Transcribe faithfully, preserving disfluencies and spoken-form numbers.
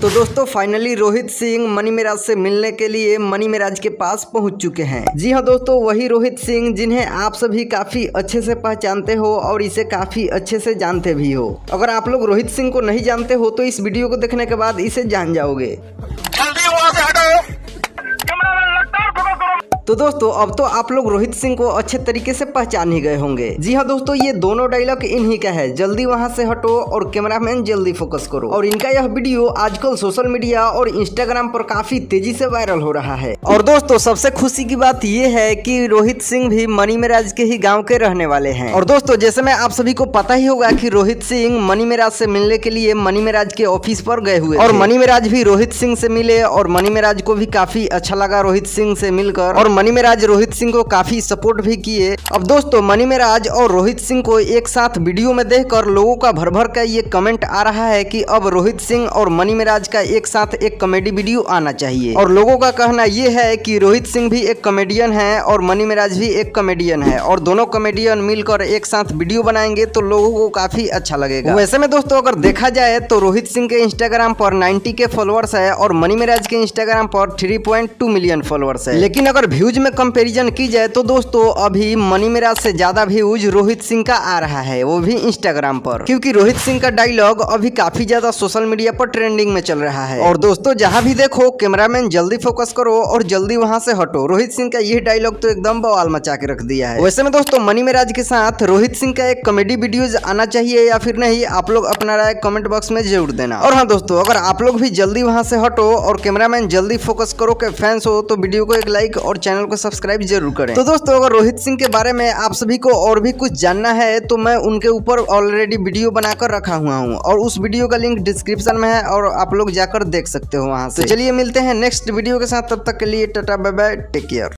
तो दोस्तों फाइनली रोहित सिंह मनी मिराज से मिलने के लिए मनी मिराज के पास पहुंच चुके हैं। जी हां दोस्तों, वही रोहित सिंह जिन्हें आप सभी काफी अच्छे से पहचानते हो और इसे काफी अच्छे से जानते भी हो। अगर आप लोग रोहित सिंह को नहीं जानते हो तो इस वीडियो को देखने के बाद इसे जान जाओगे। तो दोस्तों अब तो आप लोग रोहित सिंह को अच्छे तरीके से पहचान ही गए होंगे। जी हाँ दोस्तों, ये दोनों डायलॉग इन्हीं का है, जल्दी वहां से हटो और कैमरामैन जल्दी फोकस करो। और इनका यह वीडियो आजकल सोशल मीडिया और इंस्टाग्राम पर काफी तेजी से वायरल हो रहा है। और दोस्तों सबसे खुशी की बात ये है कि रोहित सिंह भी मनी मिराज के ही गाँव के रहने वाले हैं। और दोस्तों जैसे में आप सभी को पता ही होगा कि रोहित सिंह मनी मिराज से मिलने के लिए मनी मिराज के ऑफिस पर गए हुए और मनी मिराज भी रोहित सिंह से मिले और मनी मिराज को भी काफी अच्छा लगा रोहित सिंह से मिलकर और मनी मिराज रोहित सिंह को काफी सपोर्ट भी किए। अब दोस्तों मनी मिराज और रोहित सिंह को एक साथ वीडियो में देखकर लोगों का भर भर का ये कमेंट आ रहा है कि अब रोहित सिंह और मनी मिराज का एक साथ एक कॉमेडी वीडियो आना चाहिए। और लोगों का कहना ये है कि रोहित सिंह भी एक कॉमेडियन है और मनी मिराज भी एक कॉमेडियन है और दोनों कॉमेडियन मिलकर एक साथ वीडियो बनाएंगे तो लोगों को काफी अच्छा लगेगा। वैसे में दोस्तों अगर देखा जाए तो रोहित सिंह के इंस्टाग्राम पर नाइन्टी के फॉलोअर्स है और मनी मिराज के इंस्टाग्राम पर three point two million followers है। लेकिन अगर व्यूज में कंपैरिजन की जाए तो दोस्तों अभी मनी मिराज से ज्यादा व्यूज रोहित सिंह का आ रहा है, वो भी इंस्टाग्राम पर, क्योंकि रोहित सिंह का डायलॉग अभी काफी ज्यादा सोशल मीडिया पर ट्रेंडिंग में चल रहा है। और दोस्तों जहां भी देखो कैमरामैन जल्दी फोकस करो और जल्दी वहां से हटो, रोहित सिंह का यह डायलॉग तो एकदम बवाल मचा के रख दिया है। वैसे में दोस्तों मनी मिराज के साथ रोहित सिंह का एक कॉमेडी वीडियोज आना चाहिए या फिर नहीं, आप लोग अपना राय कमेंट बॉक्स में जरूर देना। और हाँ दोस्तों, अगर आप लोग भी जल्दी वहां से हटो और कैमरामैन जल्दी फोकस करो के फैंस हो तो वीडियो को एक लाइक और चैनल को सब्सक्राइब जरूर करें। तो दोस्तों अगर रोहित सिंह के बारे में आप सभी को और भी कुछ जानना है तो मैं उनके ऊपर ऑलरेडी वीडियो बनाकर रखा हुआ हूँ और उस वीडियो का लिंक डिस्क्रिप्शन में है और आप लोग जाकर देख सकते हो वहां से। तो चलिए मिलते हैं नेक्स्ट वीडियो के साथ, तब तक के लिए tata bye bye, take care.